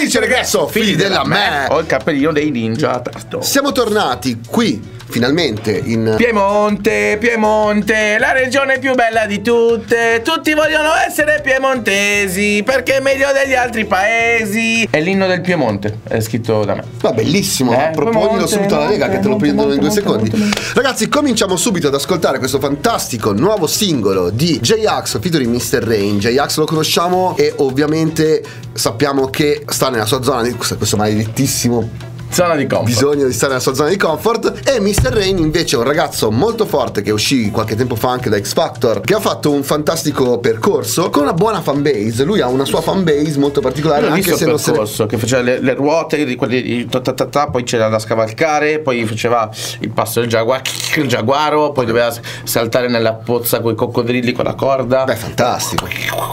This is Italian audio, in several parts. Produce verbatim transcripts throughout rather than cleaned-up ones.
Felice regresso, figli della me. Ho il cappellino dei ninja a tasto. Siamo tornati qui finalmente in Piemonte, Piemonte, la regione più bella di tutte. Tutti vogliono essere piemontesi perché è meglio degli altri paesi. È l'inno del Piemonte, è scritto da me. Va bellissimo, eh, proponilo subito alla Lega che te lo prendono in due secondi. Monte, monte. Ragazzi, cominciamo subito ad ascoltare questo fantastico nuovo singolo di J-Ax featuring mister Rain. J-Ax lo conosciamo e ovviamente sappiamo che sta nella sua zona di questo maledettissimo Zona di comfort. bisogno di stare nella sua zona di comfort. E mister Rain invece è un ragazzo molto forte che uscì qualche tempo fa anche da X Factor, che ha fatto un fantastico percorso con una buona fanbase. Lui ha una sua fanbase molto particolare. Io ho anche visto se il non se percorso, che faceva le, le ruote di quelli di ta ta ta ta, poi c'era da scavalcare, poi faceva il passo del giaguaro, il giaguaro, poi doveva saltare nella pozza con i coccodrilli con la corda. Beh, fantastico.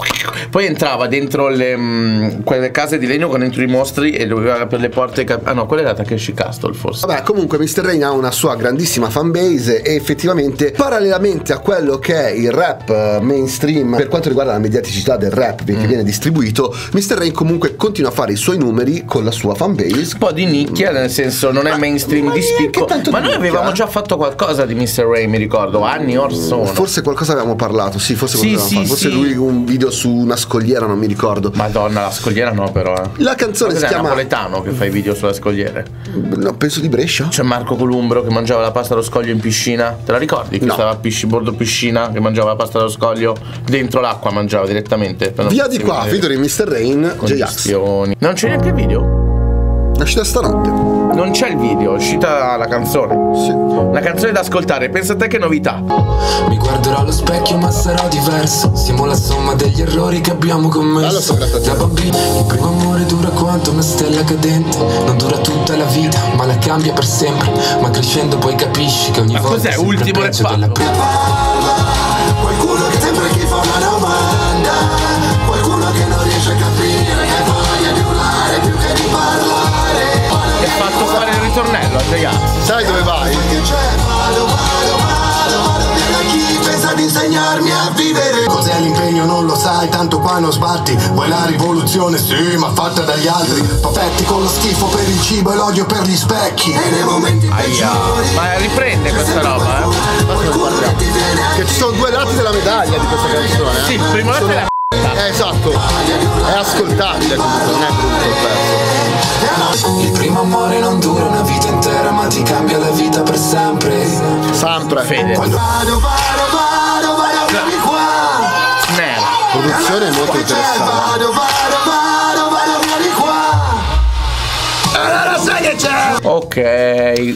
Poi entrava dentro le, mh, quelle case di legno con dentro i mostri e doveva per le porte cap- ah no, quella era Takeshi Castle forse. Vabbè, comunque mister Rain ha una sua grandissima fanbase e effettivamente parallelamente a quello che è il rap mainstream per quanto riguarda la mediaticità del rap che mm. viene distribuito, mister Rain comunque continua a fare i suoi numeri con la sua fanbase. Un po' di nicchia, nel senso non è ma, mainstream ma di spicco, ma noi avevamo già fatto qualcosa di mister Rain, mi ricordo, anni or sono. Forse qualcosa avevamo parlato, sì, forse, sì, sì, sì, forse sì. lui un video su una scogliera, non mi ricordo. Madonna, la scogliera no però eh. La canzone si chiama... è napoletano che fa i video sulle scogliere? No, penso di Brescia. C'è Marco Columbro che mangiava la pasta allo scoglio in piscina. Te la ricordi? Che no. stava a pisci, bordo piscina, che mangiava la pasta allo scoglio dentro l'acqua, mangiava direttamente. Via di qua, featuring mister Rain, J-Ax. Non c'è neanche il video? È uscita stanotte. Non c'è il video, è uscita la canzone. Sì. Una canzone da ascoltare, pensa a te che novità. Mi guarderò allo specchio ma sarò diverso. Siamo la somma degli errori che abbiamo commesso. Da bambino il primo amore dura quanto una stella cadente. Non dura tutta la vita ma la cambia per sempre. Ma crescendo poi capisci che ogni ma volta cos'è? è Ultimo peggio della prima. Qualcuno che sempre chi fa una domanda. Qualcuno che non riesce a capire. Che voglia di urlare più che di parlare. Ti ha fatto fare il ritornello a J-Ax. Sai dove vai? Che c'è? Vado, vado, vado, vado via da chi pensa di insegnarmi a vivere. Cos'è l'impegno non lo sai, tanto qua non sbatti. Vuoi la rivoluzione? Sì, ma fatta dagli altri. Perfetti con lo schifo per il cibo e l'odio per gli specchi. E nei momenti peggiori. Ma riprende questa roba, eh? Qualcuno che ti viene a Che ci sono due lati della medaglia di questa canzone. Eh? Sì, il primo lato è la Eh, esatto, è ascoltabile comunque, non è brutto il pezzo. Il primo amore non dura una vita intera ma ti cambia la vita per sempre. Sempre. Fede. Vado, vado, vado, vado, vieni qua. Snare. Produzione molto interessante. Vado, vado, vado, vado, vieni qua. Allora sai che c'è. Ok.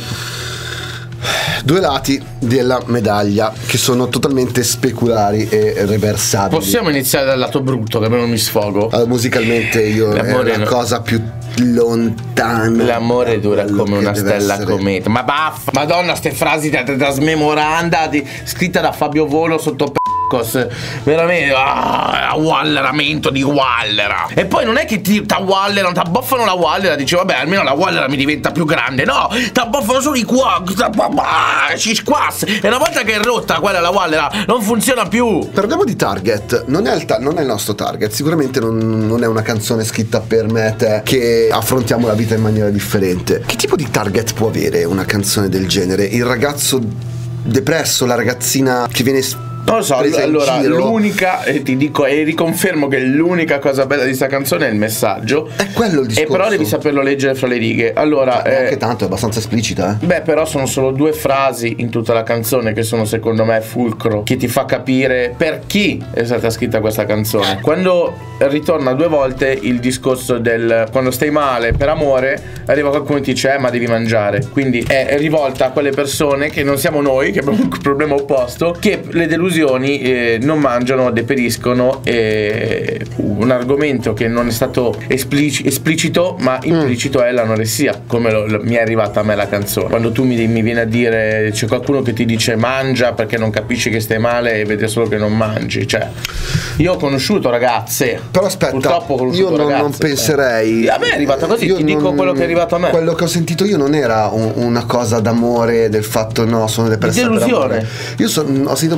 Due lati della medaglia che sono totalmente speculari e reversibili. Possiamo iniziare dal lato brutto che non mi sfogo? Allora, musicalmente io è L'amore la no. cosa più lontana. L'amore dura quello come che una deve stella essere. cometa. Ma baffa, madonna, ste frasi da, da smemoranda di, scritta da Fabio Volo sotto p***o. Veramente ah, walleramento di Wallera. E poi non è che ti t'awallerano, t'abboffano la Wallera, dici vabbè almeno la Wallera mi diventa più grande. No, t'abboffano solo i qua, ci squass. E una volta che è rotta quella la Wallera non funziona più. Parliamo di target. Non è il, ta- non è il nostro target. Sicuramente non, non è una canzone scritta per me e te che affrontiamo la vita in maniera differente. Che tipo di target può avere una canzone del genere? Il ragazzo depresso, la ragazzina che viene Non lo so, allora l'unica, e ti dico e riconfermo che l'unica cosa bella di sta canzone è il messaggio. È quello il discorso. E però devi saperlo leggere fra le righe. Allora, cioè, eh, anche tanto è abbastanza esplicita, eh. Beh, però sono solo due frasi in tutta la canzone che sono secondo me fulcro, che ti fa capire per chi è stata scritta questa canzone. Quando ritorna due volte il discorso del quando stai male per amore, arriva qualcuno e ti dice eh, ma devi mangiare. Quindi è rivolta a quelle persone che non siamo noi, che abbiamo un problema opposto, che le delusioni Eh, non mangiano, deperiscono. eh, Un argomento che non è stato esplic- esplicito ma implicito mm. è l'anoressia, come lo, lo, mi è arrivata a me la canzone. Quando tu mi, mi vieni a dire c'è qualcuno che ti dice mangia perché non capisci che stai male e vede solo che non mangi. Cioè io ho conosciuto ragazze, però aspetta, purtroppo ho conosciuto io non, ragazze, non penserei eh. A me è arrivata così, io ti dico non, quello che è arrivato a me. Quello che ho sentito io non era un, una cosa d'amore, del fatto no sono depressa per amore. Io so, ho sentito proprio una delusione.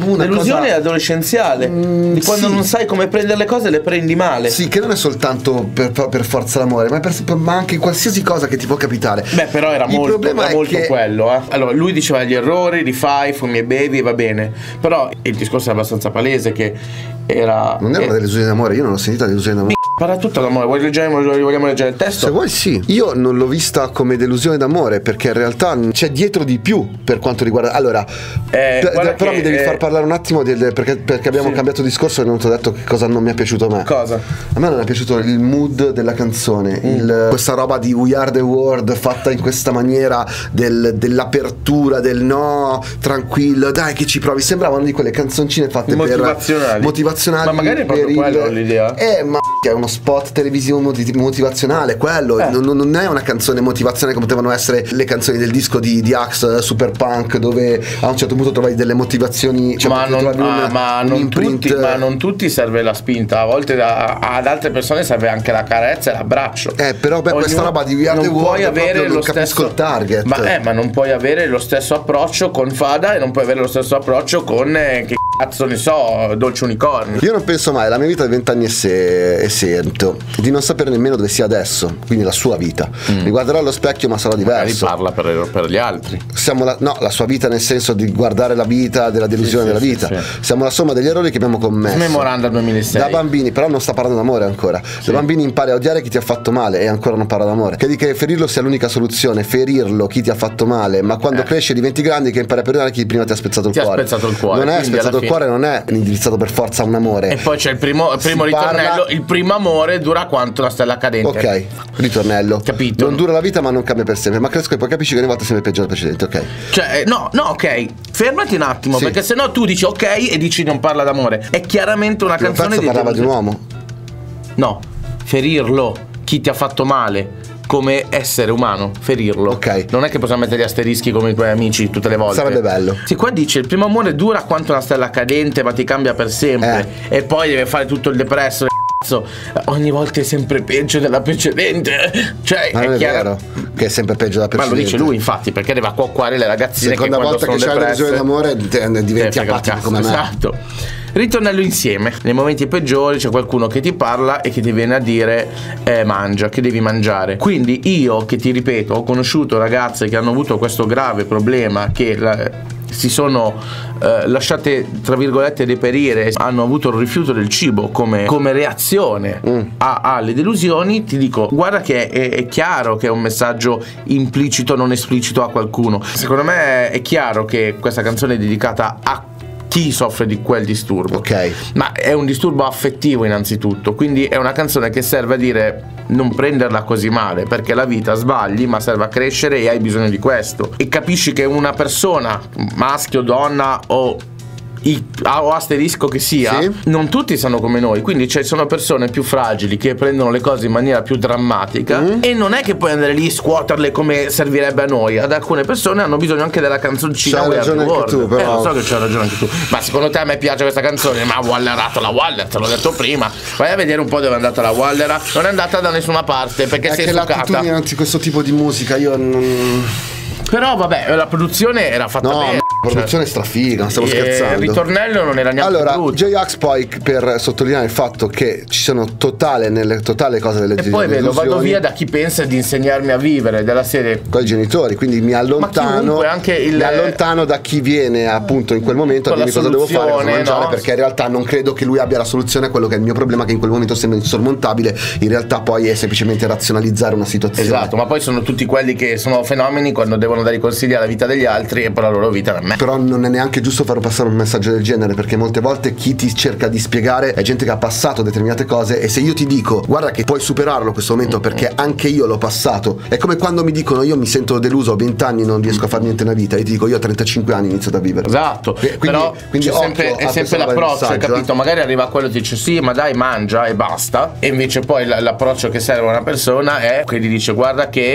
delusione cosa... adolescenziale, mm, di quando sì. non sai come prendere le cose, le prendi male. Sì, che non è soltanto per, per forza l'amore, ma, per, ma anche qualsiasi cosa che ti può capitare. Beh, però era il molto, era molto che... quello. Eh. Allora, lui diceva gli errori, rifai, fumi e bevi, va bene. Però il discorso è abbastanza palese che era. Non era eh... una delusione d'amore, io non l'ho sentita delusione d'amore. Parla tutto d'amore, vuoi leggere, vogliamo leggere il testo? Se vuoi sì. Io non l'ho vista come delusione d'amore, perché in realtà c'è dietro di più per quanto riguarda. Allora, eh, d- d- però che, mi devi eh, far parlare un attimo del, del, perché, perché abbiamo sì. cambiato discorso e non ti ho detto che cosa non mi è piaciuto a me. Cosa? A me non è piaciuto il mood della canzone, mm. il, questa roba di We Are the World fatta in questa maniera del, dell'apertura, del no, tranquillo, dai che ci provi. Sembrava una di quelle canzoncine fatte motivazionali. per motivazionali. Ma magari è proprio quello l'idea. Eh, ma è uno spot televisivo motivazionale, quello eh. non, non è una canzone motivazionale come potevano essere le canzoni del disco di, di Axe Super Punk, dove a un certo punto trovavi delle motivazioni, cioè ma, non, un, ah, ma, un non tutti, ma non tutti serve la spinta, a volte da, ad altre persone serve anche la carezza e l'abbraccio. Eh, però beh, questa roba di We Are the World avere non lo capisco stesso, il target. Ma, eh, ma non puoi avere lo stesso approccio con Fada e non puoi avere lo stesso approccio con eh, che cazzo ne so, Dolce Unicorni. Io non penso mai, la mia vita è vent'anni e, se, e sento di non sapere nemmeno dove sia adesso, quindi la sua vita. Mm. Mi guarderò allo specchio ma sarà diverso. Magari parla per, per gli altri. Siamo la, no, la sua vita nel senso di guardare la vita, della delusione sì, della sì, vita. Sì, sì. Siamo la somma degli errori che abbiamo commesso. Memoranda duemilasei. Da bambini, però non sta parlando d'amore ancora. Sì. Da bambini impari a odiare chi ti ha fatto male e ancora non parla d'amore. Che di che ferirlo sia l'unica soluzione, ferirlo chi ti ha fatto male, ma quando eh. cresci diventi grandi che impari a perdonare chi prima ti ha spezzato il ti cuore. Ha spezzato il cuore. Non è spezzato il fine... cuore, non è indirizzato per forza a un amore. E poi c'è il primo, il primo ritornello, parla... il primo amore dura quanto la stella cadente. Ok, ritornello. Capito? Non dura la vita ma non cambia per sempre, ma cresco e poi capisci che ogni volta è sempre peggio del precedente, ok? Cioè, no, no, ok, fermati un attimo, sì. perché sennò tu dici ok e dici non parla d'amore. È chiaramente una il canzone di parlava di un uomo. No, ferirlo, chi ti ha fatto male. Come essere umano, ferirlo. Ok. Non è che possiamo mettere gli asterischi come i tuoi amici tutte le volte. Sarebbe bello. Sì, qua dice il primo amore dura quanto una stella cadente, ma ti cambia per sempre. Eh. E poi deve fare tutto il depresso. Cazzo, ogni volta è sempre peggio della precedente. Cioè, ma è, non è chiaro vero che è sempre peggio della precedente. Ma lo dice lui, infatti, perché deve acquacquare le ragazzine. Seconda che volta quando che sono c'è la delusione d'amore diventi apatico come me. Esatto. Ritornello insieme. Nei momenti peggiori c'è qualcuno che ti parla e che ti viene a dire eh, mangia, che devi mangiare. Quindi io, che ti ripeto, ho conosciuto ragazze che hanno avuto questo grave problema, che la, si sono eh, lasciate tra virgolette deperire, hanno avuto il rifiuto del cibo come, come reazione mm. a, alle delusioni. Ti dico, guarda che è, è chiaro che è un messaggio implicito, non esplicito a qualcuno. Secondo me è chiaro che questa canzone è dedicata a chi soffre di quel disturbo. Ok. Ma è un disturbo affettivo innanzitutto, quindi è una canzone che serve a dire non prenderla così male, perché la vita sbagli ma serve a crescere e hai bisogno di questo. E capisci che una persona, maschio, donna o o asterisco che sia, sì. non tutti sono come noi, quindi ci sono persone più fragili che prendono le cose in maniera più drammatica mm. e non è che puoi andare lì e scuoterle come servirebbe a noi. Ad alcune persone hanno bisogno anche della canzoncina. C'hai ragione anche tu, però. Eh, lo so che c'hai ragione anche tu, ma secondo te a me piace questa canzone? Ma ha wallerato la Waller, te l'ho detto prima. Vai a vedere un po' dove è andata la Wallera. Non è andata da nessuna parte perché è si è che succata. L'attitudine anzi questo tipo di musica io non... Però vabbè, la produzione era fatta no, bene. La produzione è strafiga, non stavo scherzando. Il ritornello non era neanche allora, brutto. J-Ax poi, per sottolineare il fatto che ci sono totale nelle totale cose delle e poi vedo, vado via da chi pensa di insegnarmi a vivere, della serie con i genitori, quindi mi allontano anche il... mi allontano da chi viene appunto in quel momento a dirmi cosa devo fare, cosa mangiare, no? Perché in realtà non credo che lui abbia la soluzione a quello che è il mio problema, che in quel momento sembra insormontabile, in realtà poi è semplicemente razionalizzare una situazione. Esatto, ma poi sono tutti quelli che sono fenomeni quando devono dare i consigli alla vita degli altri e poi la loro vita a me. Però non è neanche giusto far passare un messaggio del genere, perché molte volte chi ti cerca di spiegare è gente che ha passato determinate cose, e se io ti dico guarda che puoi superarlo questo momento perché anche io l'ho passato, è come quando mi dicono io mi sento deluso, ho venti anni, non riesco a fare niente nella vita, e ti dico io a trentacinque anni inizio a vivere. Esatto. Quindi, però quindi è sempre, è sempre l'approccio, hai capito? Eh? Magari arriva quello e ti dice sì ma dai mangia e basta, e invece poi l'approccio che serve a una persona è che gli dice guarda che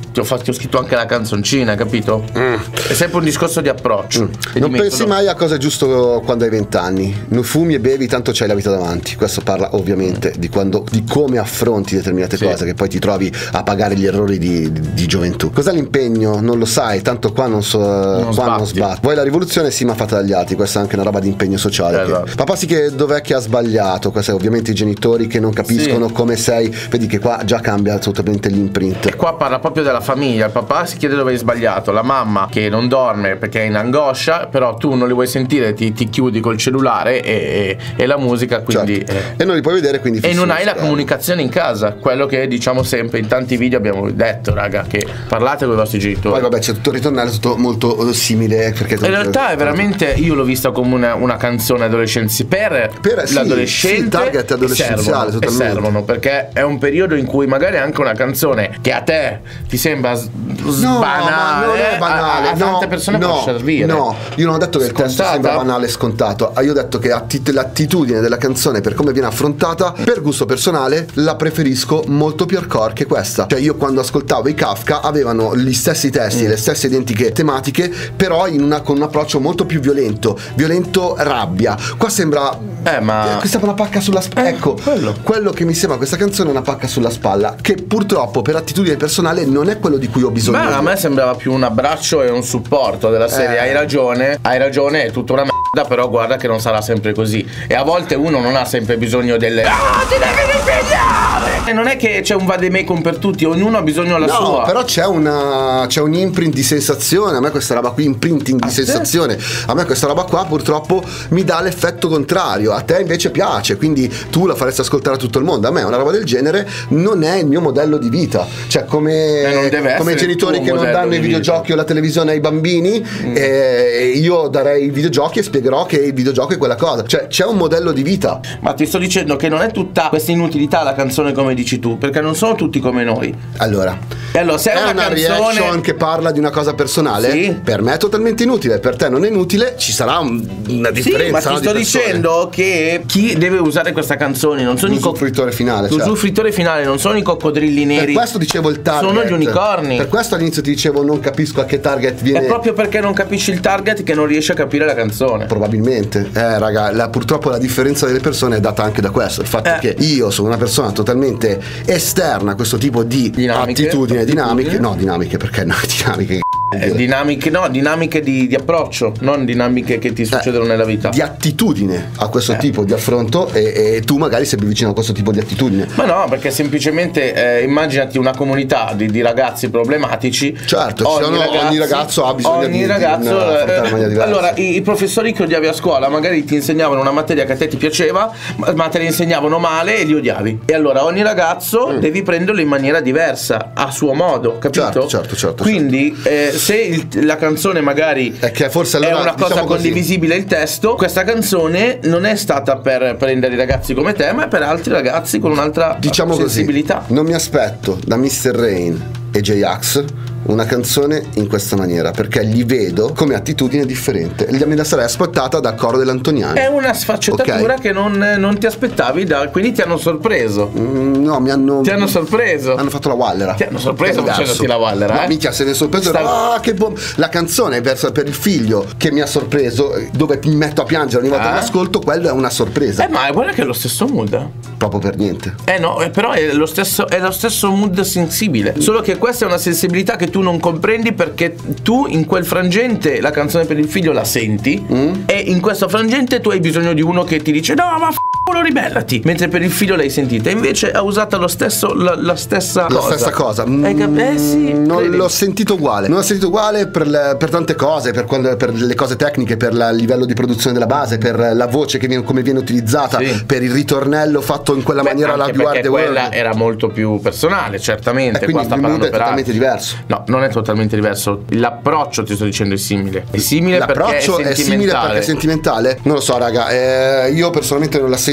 ti ho, fatto, ti ho scritto anche la canzoncina, capito? Mm. È sempre un discorso di approccio. Mm. Non pensi mai a cosa è giusto quando hai vent'anni. Non fumi e bevi, tanto c'hai la vita davanti. Questo parla ovviamente mm. di, quando, di come affronti determinate sì. cose, che poi ti trovi a pagare gli errori di, di, di gioventù. Cos'è l'impegno? Non lo sai, tanto qua non so non qua non sbatti. Vuoi la rivoluzione? Sì, ma fatta dagli altri. Questa è anche una roba di impegno sociale. Esatto. Che, papà sì che dov'è che ha sbagliato? Questi ovviamente i genitori che non capiscono sì. come sei. Vedi che qua già cambia assolutamente l'imprint. E qua parla proprio della famiglia. Il papà si chiede dove hai sbagliato, la mamma che non dorme perché è in angoscia, però tu non li vuoi sentire, ti, ti chiudi col cellulare e, e, e la musica, quindi certo. eh. e non li puoi vedere, quindi e non hai la comunicazione in casa, quello che diciamo sempre in tanti video abbiamo detto, raga, che parlate con i vostri genitori. Poi vabbè, c'è tutto il ritornello, tutto molto simile, perché in realtà è veramente, io l'ho vista come una, una canzone adolescenza per, per sì, sì, l'adolescente, target adolescenziale, servono, e servono perché è un periodo in cui magari anche una canzone che a te ti sembra s- no, banale, non è banale, a, a tante no, persone no, può servire. No, io non ho detto che il testo sembra banale e scontato. Io ho detto che att- l'attitudine della canzone, per come viene affrontata, per gusto personale la preferisco molto più hardcore che questa. Cioè io quando ascoltavo i Kafka avevano gli stessi testi, mm. le stesse identiche tematiche, però in una, con un approccio molto più violento, violento rabbia. Qua sembra eh, ma... questa è una pacca sulla spalla. Eh, ecco, quello. quello che mi sembra questa canzone è una pacca sulla spalla, che purtroppo per attitudine personale non è quello di cui ho bisogno. Ma a me sembrava più un abbraccio e un supporto della serie. Eh. Hai ragione, hai ragione, è tutta una merda, però guarda che non sarà sempre così. E a volte uno non ha sempre bisogno delle ah, ti devi impegnare! E non è che c'è un vademecum per tutti, ognuno ha bisogno della no, sua. No, però c'è una c'è un imprint di sensazione. A me questa roba qui, imprinting di a sensazione te? A me questa roba qua purtroppo mi dà l'effetto contrario. A te invece piace, quindi tu la faresti ascoltare a tutto il mondo. A me una roba del genere non è il mio modello di vita. Cioè come, eh, come i genitori che non danno i videogiochi vita. o la televisione ai bambini, mm. eh, io darei i videogiochi e spiegherò che il videogioco è quella cosa. Cioè c'è un modello di vita. Ma ti sto dicendo che non è tutta questa inutilità la canzone come dici tu, perché non sono tutti come noi. Allora, e allora se è, è una, una canzone reaction che parla di una cosa personale, sì. per me è totalmente inutile, per te non è inutile, ci sarà un, una differenza. Sì, ma ti no, sto di dicendo che chi deve usare questa canzone non sono l'usufruitore i co- finale, l'usufruitore certo. finale non sono i coccodrilli neri. Per questo dicevo il target. Sono gli unicorni. Per questo all'inizio ti dicevo non capisco a che target viene. È proprio perché non capisci il target che non riesci a capire la canzone. Probabilmente. Eh raga, la, purtroppo la differenza delle persone è data anche da questo. Il fatto eh. che io sono una persona totalmente esterna a questo tipo di dinamiche, attitudini, dinamiche. No, dinamiche perché no, dinamiche. Eh, dinamiche no, dinamiche di, di approccio, non dinamiche che ti succedono eh, nella vita. Di attitudine a questo eh. tipo di affronto e, e tu magari sei più vicino a questo tipo di attitudine. Ma no, perché semplicemente eh, immaginati una comunità di, di ragazzi problematici. Certo, ogni, sono, ragazzi, ogni ragazzo ha bisogno ogni di, ragazzo, di una, eh, eh, allora i, i professori che odiavi a scuola magari ti insegnavano una materia che a te ti piaceva, ma, ma te la insegnavano male e li odiavi. E allora ogni ragazzo mm. devi prenderlo in maniera diversa, a suo modo, capito? Certo, certo, certo. Quindi certo. Eh, se il, la canzone magari è, che forse allora, è una cosa diciamo condivisibile così. Il testo, questa canzone non è stata per prendere i ragazzi come te, ma è per altri ragazzi con un'altra diciamo sensibilità. Così, non mi aspetto da mister Rain e J-Ax una canzone in questa maniera, perché li vedo come attitudine differente. Me la sarei aspettata da Coro dell'Antoniani. È una sfaccettatura okay. che non, non ti aspettavi, da, quindi ti hanno sorpreso. Mm, no, mi hanno ti hanno sorpreso. Hanno fatto la Wallera. Ti hanno sorpreso facendoti la Wallera. No, eh? minchia, se ne è sorpreso. Sta... Ah, che bom- la canzone è verso per il figlio che mi ha sorpreso, dove mi metto a piangere ogni volta ah. che l'ascolto, quello è una sorpresa. Eh, ma guarda che è lo stesso mood. Proprio per niente. Eh no, però è lo stesso, è lo stesso mood sensibile. Solo che questa è una sensibilità che tu non comprendi, perché tu in quel frangente la canzone per il figlio la senti mm. e in questo frangente tu hai bisogno di uno che ti dice no ma f***o ribellati, mentre per il figlio l'hai sentita, invece ha usato lo stesso la, la stessa la cosa. stessa cosa Hai cap- eh sì, non credi. l'ho sentito uguale non l'ho sentito uguale per, le, per tante cose, per, quando, per le cose tecniche, per il livello di produzione della base, per la voce che viene, come viene utilizzata, sì. per il ritornello fatto in quella Beh, maniera alla You Are The World. Quella era molto più personale, certamente, e quindi qua sta il mood è totalmente altri. diverso. No, non è totalmente diverso. L'approccio, ti sto dicendo, è simile. È simile L'approccio perché è, è simile perché è sentimentale. Non lo so, raga. Eh, io personalmente non la sento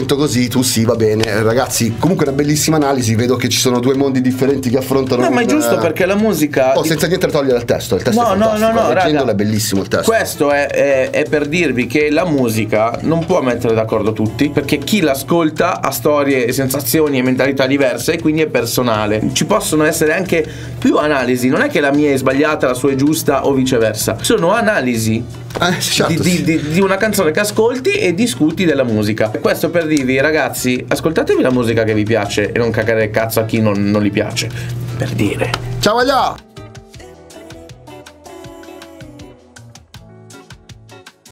sento così, tu sì, va bene. Ragazzi, comunque una bellissima analisi, vedo che ci sono due mondi differenti che affrontano. No, ma è un, giusto perché la musica... Oh, senza niente togliere il testo, il testo no, è no, fantastico, no, no, leggendolo raga, è bellissimo il testo. Questo è, è, è per dirvi che la musica non può mettere d'accordo tutti, perché chi l'ascolta ha storie, sensazioni e mentalità diverse e quindi è personale. Ci possono essere anche più analisi, non è che la mia è sbagliata, la sua è giusta o viceversa, sono analisi Eh, certo, di, sì. di, di, di una canzone che ascolti e discuti della musica. Questo per dirvi, ragazzi, ascoltatevi la musica che vi piace e non cagare il cazzo a chi non, non gli piace, per dire. Ciao, Aglio!